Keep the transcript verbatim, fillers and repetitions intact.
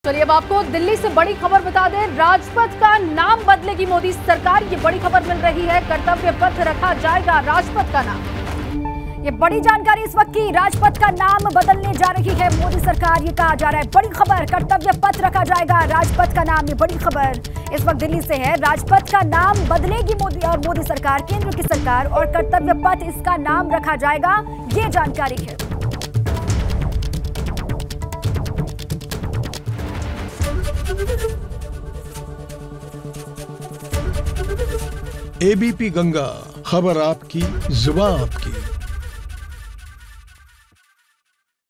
चलिए अब आपको दिल्ली से बड़ी खबर बता दें, राजपथ का नाम बदलेगी मोदी सरकार। ये बड़ी खबर मिल रही है, कर्तव्य पथ रखा जाएगा राजपथ का नाम। ये बड़ी जानकारी इस वक्त की, राजपथ का नाम बदलने जा रही है मोदी सरकार, ये कहा जा रहा है। बड़ी खबर, कर्तव्य पथ रखा जाएगा राजपथ का नाम। ये बड़ी खबर इस वक्त दिल्ली से है, राजपथ का नाम बदलेगी मोदी और मोदी सरकार, केंद्र की सरकार, और कर्तव्य पथ इसका नाम रखा जाएगा, ये जानकारी है। एबीपी गंगा, खबर आपकी, जुबान आपकी।